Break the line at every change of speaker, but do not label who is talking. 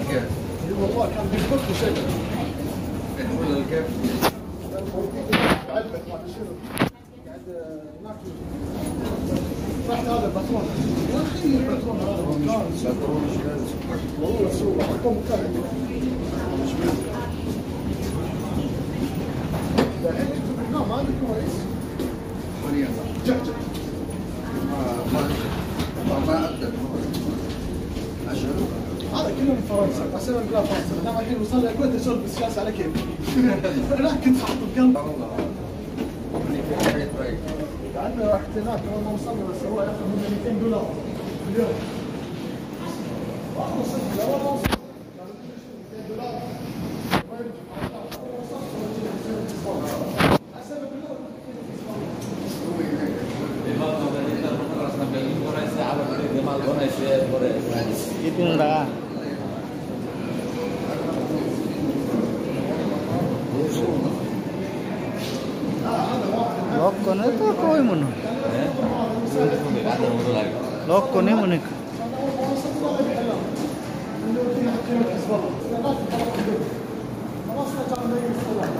كيف؟
والله كان بيفك شيء.
ولا الكيف؟
علبة ما شنو؟ قاعد ناكل. رحت هذا الباترون. يا اخي الباترون هذا مكان.
باترون ايش لازم؟
والله سوق حطوا مكان. الحين انتم هنا ما عندكم رئيس؟
حاليا
جحجح.
ما اقدر اشهر
هذا كله من فرنسا، قسما بالله فرنسا، انا الحين وصل لي الكويت اسولف بالسياسه على كيف. لا كنت حاط بقلب.
والله يعني في رايك
قعدنا رحت هناك اول ما وصلنا بس هو ياخذ منا $200 اليوم. واخر صدق اول ما وصلنا $200 ما يرجع. اول ما وصلنا
Itu enggak. Lock kone to koi mono. Lock kone mono.
خلاص